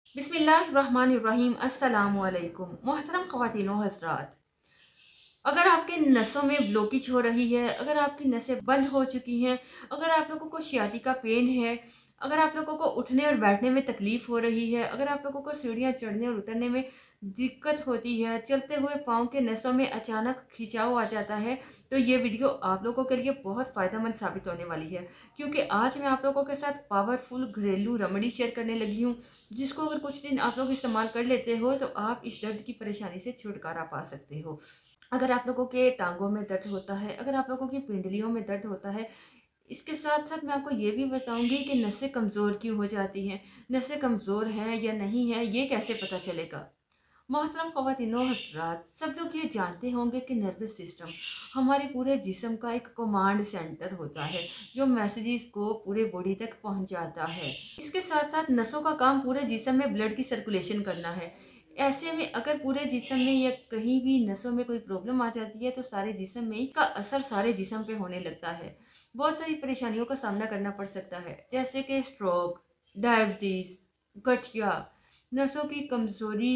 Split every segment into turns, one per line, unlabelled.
बिस्मिल्लाहिर्रहमानिर्रहीम। अस्सलामुअलैकुम। मोहतरम ख़वातीनो हज़रात, अगर आपके नसों में ब्लॉकेज हो रही है, अगर आपकी नसें बंद हो चुकी हैं, अगर आप लोगों को सियाटिका पेन है, अगर आप लोगों को उठने और बैठने में तकलीफ हो रही है, अगर आप लोगों को सीढ़ियाँ चढ़ने और उतरने में दिक्कत होती है, चलते हुए पाँव के नसों में अचानक खिंचाव आ जाता है, तो ये वीडियो आप लोगों के लिए बहुत फ़ायदेमंद साबित होने वाली है। क्योंकि आज मैं आप लोगों के साथ पावरफुल घरेलू रेमेडी शेयर करने लगी हूँ, जिसको अगर कुछ दिन आप लोग इस्तेमाल कर लेते हो तो आप इस दर्द की परेशानी से छुटकारा पा सकते हो। अगर आप लोगों के टांगों में दर्द होता है, अगर आप लोगों की पिंडलियों में दर्द होता है, इसके साथ साथ मैं आपको ये भी बताऊंगी कि नसें कमज़ोर क्यों हो जाती हैं। नसें कमज़ोर हैं या नहीं है, ये कैसे पता चलेगा। मोहतरम ख़वातीनो हज़रात, सब लोग ये जानते होंगे कि नर्वस सिस्टम हमारे पूरे जिस्म का एक कमांड सेंटर होता है, जो मैसेजेस को पूरे बॉडी तक पहुंचाता है। इसके साथ साथ नसों का काम पूरे जिस्म में ब्लड की सर्कुलेशन करना है। ऐसे में अगर पूरे जिस्म में या कहीं भी नसों में कोई प्रॉब्लम आ जाती है तो सारे जिस्म में इसका असर सारे जिस्म पे होने लगता है। बहुत सारी परेशानियों का सामना करना पड़ सकता है, जैसे कि स्ट्रोक, डायबिटीज, गठिया। नसों की कमजोरी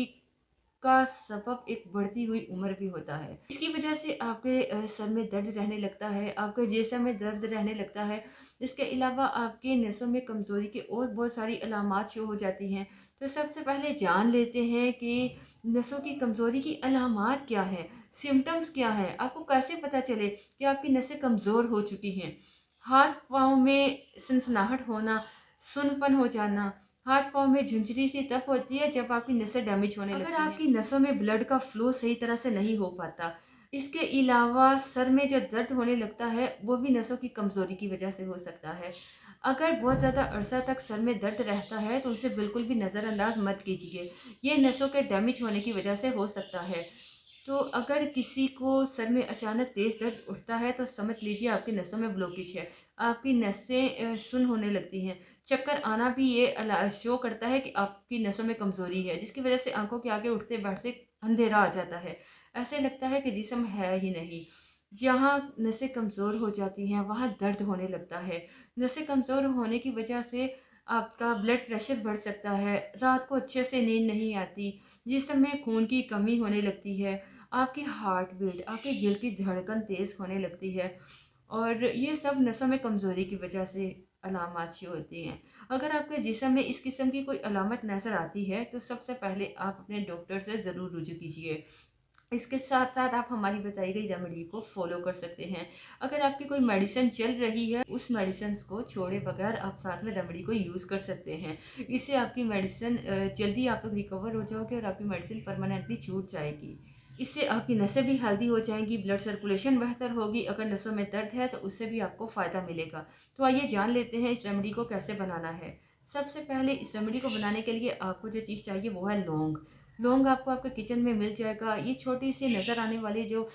का सबब एक बढ़ती हुई उम्र भी होता है। इसकी वजह से आपके सर में दर्द रहने लगता है, आपके जिस्म में दर्द रहने लगता है। इसके अलावा आपके नसों में कमज़ोरी की और बहुत सारी अलामात शो हो जाती हैं। तो सबसे पहले जान लेते हैं कि नसों की कमज़ोरी की अलामात क्या है, सिम्टम्स क्या है, आपको कैसे पता चले कि आपकी नसें कमज़ोर हो चुकी हैं। हाथ पाँव में सनसनाहट होना, सुनपन हो जाना, हाथ पाँव में झुंझुनी सी तब होती है जब आपकी नसें डैमेज होने लगती हैं। अगर आपकी नसों में ब्लड का फ्लो सही तरह से नहीं हो पाता। इसके अलावा सर में जो दर्द होने लगता है वो भी नसों की कमजोरी की वजह से हो सकता है। अगर बहुत ज़्यादा अरसा तक सर में दर्द रहता है तो उसे बिल्कुल भी नज़रअंदाज मत कीजिए। ये नसों के डैमेज होने की वजह से हो सकता है। तो अगर किसी को सर में अचानक तेज दर्द उठता है तो समझ लीजिए आपकी नसों में ब्लॉकेज है। आपकी नसें सुन्न होने लगती हैं। चक्कर आना भी ये शो करता है कि आपकी नसों में कमजोरी है, जिसकी वजह से आंखों के आगे उठते बैठते अंधेरा आ जाता है। ऐसे लगता है कि जिस्म है ही नहीं। जहाँ नसें कमज़ोर हो जाती हैं वहाँ दर्द होने लगता है। नसें कमज़ोर होने की वजह से आपका ब्लड प्रेशर बढ़ सकता है, रात को अच्छे से नींद नहीं आती, जिस्म में खून की कमी होने लगती है, आपकी हार्ट बीट, आपके दिल की धड़कन तेज़ होने लगती है। और ये सब नसों में कमज़ोरी की वजह से अलामात ही होती हैं। अगर आपके जिस्म में इस किस्म की कोई अलामत नज़र आती है तो सबसे पहले आप अपने डॉक्टर से ज़रूर रुजू कीजिए। इसके साथ साथ आप हमारी बताई गई रेमेडी को फॉलो कर सकते हैं। अगर आपकी कोई मेडिसिन चल रही है, उस मेडिसिन को छोड़े बगैर आप साथ में रेमेडी को यूज़ कर सकते हैं। इससे आपकी मेडिसिन जल्दी आप लोग रिकवर हो जाओगे और आपकी मेडिसिन परमानेंटली छूट जाएगी। इससे आपकी नसें भी हेल्दी हो जाएंगी, ब्लड सर्कुलेशन बेहतर होगी। अगर नसों में दर्द है तो उससे भी आपको फ़ायदा मिलेगा। तो आइए जान लेते हैं इस रेमेडी को कैसे बनाना है। सबसे पहले इस रेमेडी को बनाने के लिए आपको जो चीज़ चाहिए वो है लौंग। लौंग आपको आपके किचन में मिल जाएगा। ये छोटी सी नज़र आने वाली जो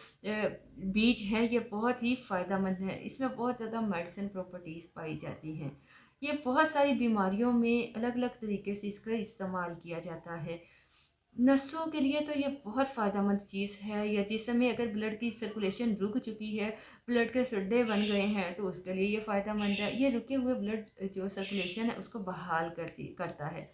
बीज हैं ये बहुत ही फ़ायदेमंद है। इसमें बहुत ज़्यादा मेडिसिन प्रॉपर्टीज़ पाई जाती हैं। ये बहुत सारी बीमारियों में अलग अलग तरीके से इसका इस्तेमाल किया जाता है। नसों के लिए तो ये बहुत फ़ायदेमंद चीज़ है। या जिस समय अगर ब्लड की सर्कुलेशन रुक चुकी है, ब्लड के सड्डे बन गए हैं, तो उसके लिए ये फ़ायदेमंद है। ये रुके हुए ब्लड जो सर्कुलेशन है उसको बहाल करता है।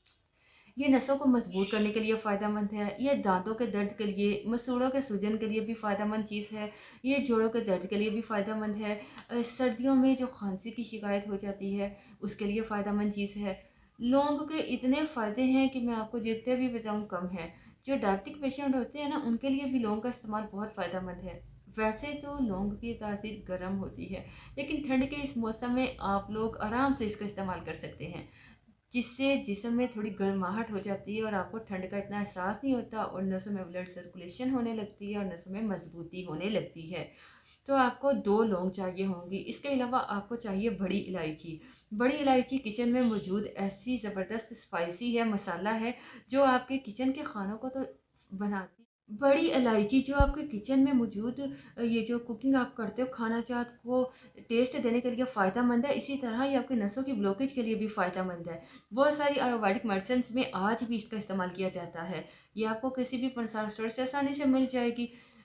ये नसों को मजबूत करने के लिए फ़ायदेमंद है। ये दांतों के दर्द के लिए, मसूड़ों के सूजन के लिए भी फ़ायदेमंद चीज़ है। ये जोड़ों के दर्द के लिए भी फ़ायदेमंद है। सर्दियों में जो खांसी की शिकायत हो जाती है उसके लिए फ़ायदेमंद चीज़ है। लौंग के इतने फ़ायदे हैं कि मैं आपको जितने भी बताऊँ कम है। जो डायबिटिक पेशेंट होते हैं ना, उनके लिए भी लौंग का इस्तेमाल बहुत फ़ायदेमंद है। वैसे तो लौंग की तासीर गर्म होती है, लेकिन ठंड के इस मौसम में आप लोग आराम से इसका इस्तेमाल कर सकते हैं, जिससे जिस्म में थोड़ी गर्माहट हो जाती है और आपको ठंड का इतना एहसास नहीं होता और नसों में ब्लड सर्कुलेशन होने लगती है और नसों में मजबूती होने लगती है। तो आपको 2 लौंग चाहिए होंगी। इसके अलावा आपको चाहिए बड़ी इलायची। बड़ी इलायची किचन में मौजूद ऐसी ज़बरदस्त स्पाइसी है, मसाला है, जो आपके किचन के खानों को तो बनाती। बड़ी इलायची जो आपके किचन में मौजूद ये जो कुकिंग आप करते हो, खाना चाट को टेस्ट देने के लिए फ़ायदेमंद है, इसी तरह ये आपकी नसों की ब्लॉकेज के लिए भी फ़ायदेमंद है। बहुत सारी आयुर्वेदिक मेडिसिन में आज भी इसका इस्तेमाल किया जाता है। ये आपको किसी भी पनसा स्टोर से आसानी से मिल जाएगी।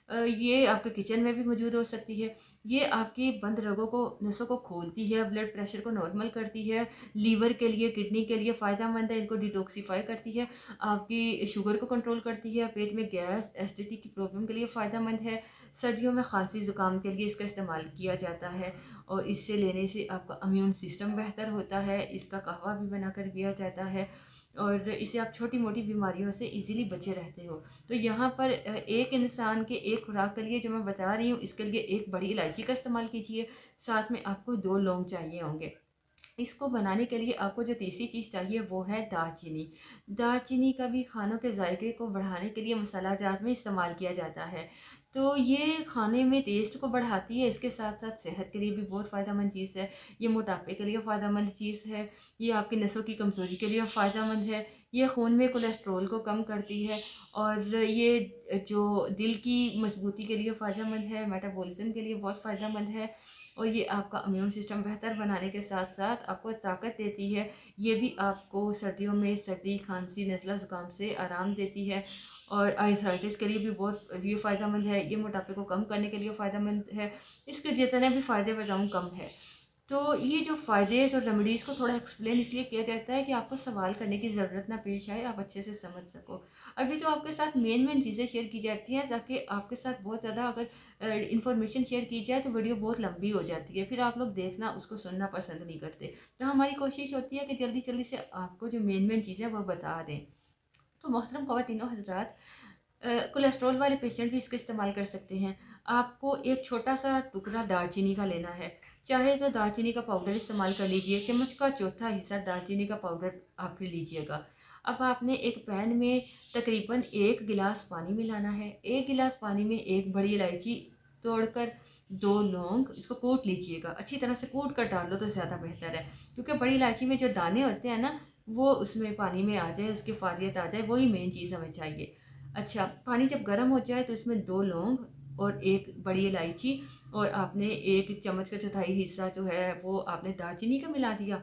ये आपके किचन में भी मौजूद हो सकती है। ये आपकी बंद रगों को, नसों को खोलती है, ब्लड प्रेशर को नॉर्मल करती है, लीवर के लिए, किडनी के लिए फ़ायदेमंद है, इनको डिटॉक्सिफाई करती है, आपकी शुगर को कंट्रोल करती है, पेट में गैस एसिडिटी की प्रॉब्लम के लिए फ़ायदेमंद है। सर्दियों में खांसी ज़ुकाम के लिए इसका इस्तेमाल किया जाता है और इससे लेने से आपका इम्यून सिस्टम बेहतर होता है। इसका कहवा भी बनाकर पिया जाता है और इससे आप छोटी मोटी बीमारियों से इजीली बचे रहते हो। तो यहाँ पर एक इंसान के एक खुराक के लिए जो मैं बता रही हूँ, इसके लिए एक बड़ी इलायची का इस्तेमाल कीजिए, साथ में आपको 2 लौंग चाहिए होंगे। इसको बनाने के लिए आपको जो तीसरी चीज़ चाहिए वो है दालचीनी। दालचीनी का भी खानों के जायके को बढ़ाने के लिए मसाला जात में इस्तेमाल किया जाता है। तो ये खाने में टेस्ट को बढ़ाती है, इसके साथ साथ सेहत के लिए भी बहुत फ़ायदेमंद चीज़ है। ये मोटापे के लिए फ़ायदेमंद चीज़ है, ये आपकी नसों की कमज़ोरी के लिए फ़ायदेमंद है, ये खून में कोलेस्ट्रॉल को कम करती है और ये जो दिल की मजबूती के लिए फ़ायदेमंद है, मेटाबॉलिज्म के लिए बहुत फ़ायदेमंद है और ये आपका इम्यून सिस्टम बेहतर बनाने के साथ साथ आपको ताकत देती है। ये भी आपको सर्दियों में सर्दी, खांसी, नज़ला, ज़ुकाम से आराम देती है और आर्थराइटिस के लिए भी बहुत ये फ़ायदेमंद है। ये मोटापे को कम करने के लिए फ़ायदेमंद है। इसके जितने भी फ़ायदे बताऊँ कम है। तो ये जो फ़ायदे और रेमेडीज़ को थोड़ा एक्सप्लेन इसलिए किया जाता है कि आपको सवाल करने की ज़रूरत ना पेश आए, आप अच्छे से समझ सको। अभी तो आपके साथ मेन चीज़ें शेयर की जाती हैं ताकि आपके साथ बहुत ज़्यादा अगर इन्फॉर्मेशन शेयर की जाए तो वीडियो बहुत लंबी हो जाती है, फिर आप लोग देखना उसको सुनना पसंद नहीं करते। तो हमारी कोशिश होती है कि जल्दी जल्दी से आपको जो मेन चीज़ें वो बता दें। तो मोहतरम ख़वातीन और हज़रात, कोलेस्ट्रॉल वाले पेशेंट भी इसका इस्तेमाल कर सकते हैं। आपको एक छोटा सा टुकड़ा दालचीनी का लेना है, चाहे तो दालचीनी का पाउडर इस्तेमाल कर लीजिए, चम्मच का चौथा हिस्सा दालचीनी का पाउडर आप फिर लीजिएगा। अब आपने एक पैन में तकरीबन 1 गिलास पानी मिलाना है, 1 गिलास पानी में एक बड़ी इलायची तोड़कर, 2 लौंग, इसको कूट लीजिएगा, अच्छी तरह से कूट कर डाल लो तो ज़्यादा बेहतर है क्योंकि बड़ी इलायची में जो दाने होते हैं ना वो उसमें पानी में आ जाए, उसकी फादियत आ जाए, वही मेन चीज़ हमें चाहिए। अच्छा, पानी जब गर्म हो जाए तो इसमें 2 लौंग और 1 बड़ी इलायची और आपने 1 चम्मच का चौथाई हिस्सा जो है वो आपने दालचीनी का मिला दिया।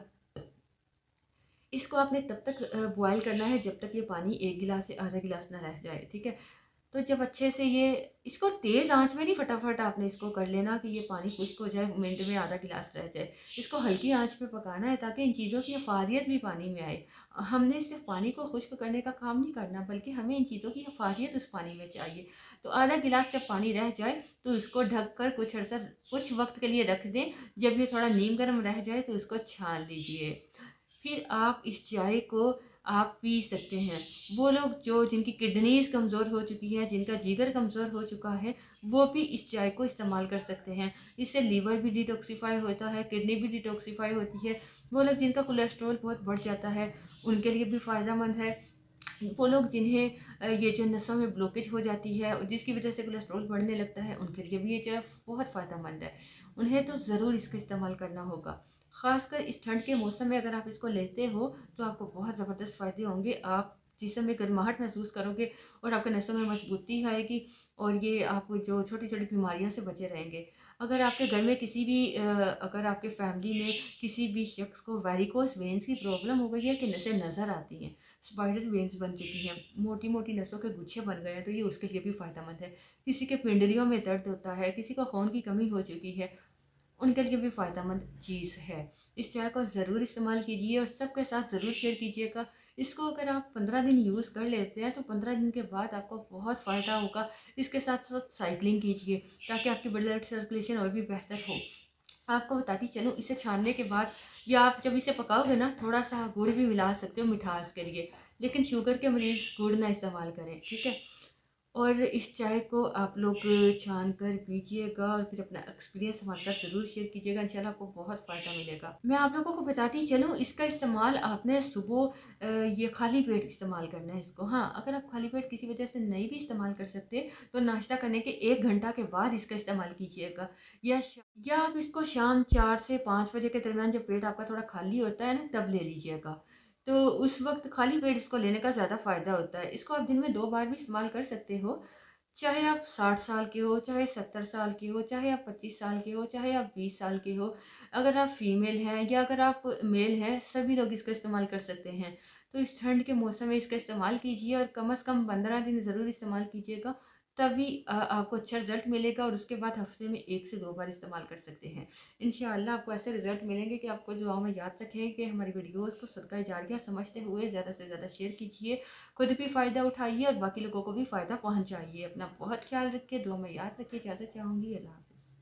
इसको आपने तब तक बॉयल करना है जब तक ये पानी 1 गिलास से आधा गिलास ना रह जाए, ठीक है? तो जब अच्छे से ये इसको तेज़ आंच में नहीं फटाफट आपने इसको कर लेना कि ये पानी खुश्क हो जाए, मिनट में आधा गिलास रह जाए। इसको हल्की आंच पे पकाना है ताकि इन चीज़ों की अफादियत भी पानी में आए। हमने सिर्फ पानी को खुश्क करने का काम नहीं करना बल्कि हमें इन चीज़ों की अफादियत उस पानी में चाहिए। तो आधा गिलास जब पानी रह जाए तो इसको ढक कर कुछ वक्त के लिए रख दें। जब ये थोड़ा नीम गर्म रह जाए तो इसको छान लीजिए। फिर आप इस चाय को आप पी सकते हैं। वो लोग जो जिनकी किडनीज़ कमज़ोर हो चुकी है, जिनका जिगर कमज़ोर हो चुका है, वो भी इस चाय को इस्तेमाल कर सकते हैं। इससे लीवर भी डिटॉक्सिफ़ाई होता है, किडनी भी डिटॉक्सिफ़ाई होती है। वो लोग जिनका कोलेस्ट्रॉल बहुत बढ़ जाता है, उनके लिए भी फ़ायदेमंद है। वो लोग जिन्हें ये जो नसों में ब्लॉकेज हो जाती है और जिसकी वजह से कोलेस्ट्रॉल बढ़ने लगता है, उनके लिए भी ये चाय बहुत फ़ायदेमंद है। उन्हें तो ज़रूर इसका इस्तेमाल करना होगा। ख़ासकर इस ठंड के मौसम में अगर आप इसको लेते हो तो आपको बहुत ज़बरदस्त फ़ायदे होंगे। आप जिस्म में गर्माहट महसूस करोगे और आपके नसों में मजबूती आएगी और ये आप जो छोटी-छोटी बीमारियों से बचे रहेंगे। अगर आपके घर में अगर आपके फैमिली में किसी भी शख्स को वेरिकोस वेन्स की प्रॉब्लम हो गई है कि नसें नज़र आती हैं, स्पाइडर वेन्स बन चुकी हैं, मोटी-मोटी नसों के गुच्छे बन गए हैं, तो ये उसके लिए भी फ़ायदेमंद है। किसी के पिंडलियों में दर्द होता है, किसी को खून की कमी हो चुकी है, उनके लिए भी फ़ायदेमंद चीज़ है। इस चाय को ज़रूर इस्तेमाल कीजिए और सबके साथ ज़रूर शेयर कीजिएगा। इसको अगर आप 15 दिन यूज़ कर लेते हैं तो 15 दिन के बाद आपको बहुत फ़ायदा होगा। इसके साथ-साथ साइक्लिंग कीजिए ताकि आपकी ब्लड सर्कुलेशन और भी बेहतर हो। आपको बताती चलूँ, इसे छानने के बाद या आप जब इसे पकाओगे ना थोड़ा-सा गुड़ भी मिला सकते हो मिठास के लिए, लेकिन शुगर के मरीज़ गुड़ ना इस्तेमाल करें, ठीक है? और इस चाय को आप लोग छान कर पीजिएगा और फिर अपना एक्सपीरियंस हमारे साथ ज़रूर शेयर कीजिएगा। इंशाल्लाह आपको बहुत फ़ायदा मिलेगा। मैं आप लोगों को बताती चलूँ, इसका इस्तेमाल आपने सुबह ये खाली पेट इस्तेमाल करना है इसको। हाँ, अगर आप खाली पेट किसी वजह से नहीं भी इस्तेमाल कर सकते तो नाश्ता करने के 1 घंटा के बाद इसका इस्तेमाल कीजिएगा या आप इसको शाम 4 से 5 बजे के दरमियान जब पेट आपका थोड़ा खाली होता है ना तब ले लीजिएगा। तो उस वक़्त खाली पेट इसको लेने का ज़्यादा फ़ायदा होता है। इसको आप दिन में 2 बार भी इस्तेमाल कर सकते हो। चाहे आप 60 साल के हो, चाहे 70 साल के हो, चाहे आप 25 साल के हो, चाहे आप 20 साल के हो। अगर आप फीमेल हैं या अगर आप मेल हैं, सभी लोग इसका इस्तेमाल कर सकते हैं। तो इस ठंड के मौसम में इसका इस्तेमाल कीजिए और कम से कम 15 दिन ज़रूर इस्तेमाल कीजिएगा। तभी आपको अच्छा रिज़ल्ट मिलेगा और उसके बाद हफ़्ते में 1 से 2 बार इस्तेमाल कर सकते हैं। इंशाअल्लाह आपको ऐसे रिज़ल्ट मिलेंगे कि आपको दुआओं में याद रखें कि हमारी वीडियोज़ को सदका जारिया समझते हुए ज़्यादा से ज़्यादा शेयर कीजिए, खुद भी फ़ायदा उठाइए और बाकी लोगों को भी फ़ायदा पहुँचाइए। अपना बहुत ख्याल रखिए, दुआ में याद रखिए। इजाज़त चाहूँगी। अल्लाह हाफ़िज़।